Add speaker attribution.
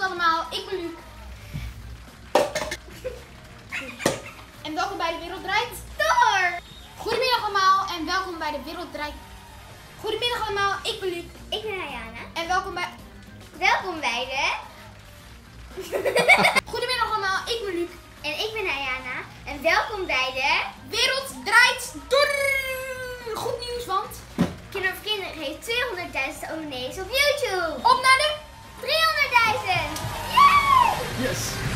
Speaker 1: allemaal, ik ben Luc. En welkom bij De Wereld Draait Door. Goedemiddag allemaal en welkom bij De Wereld Draait. Goedemiddag allemaal, ik ben Luc.
Speaker 2: Ik ben Ayana.
Speaker 1: En welkom bij...
Speaker 2: Welkom bij de...
Speaker 1: Goedemiddag allemaal, ik ben Luc.
Speaker 2: En ik ben Ayana. En welkom bij de...
Speaker 1: Wereld Draait Door. Goed nieuws, want...
Speaker 2: Kinderen voor Kinderen heeft 200.000 abonnees op YouTube.
Speaker 1: Op naar de...
Speaker 2: 300.000! Yay!
Speaker 3: Yes!